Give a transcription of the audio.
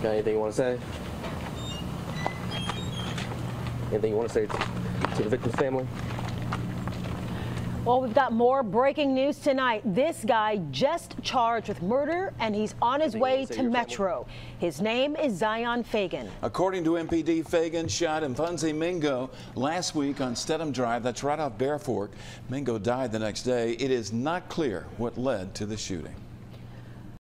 Got anything you want to say? Anything you want to say to the victim's family? Well, we've got more breaking news tonight. This guy just charged with murder, and he's on his way to Metro. His name is Zion Fagan. According to MPD, Fagan shot Mfunzi Mingo last week on Steadham Drive. That's right off Bear Fork. Mingo died the next day. It is not clear what led to the shooting.